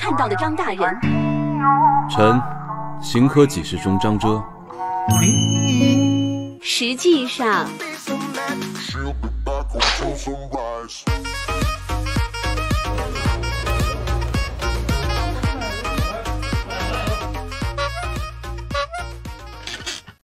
看到的张大人。 臣，行科给事中张遮。 实际上。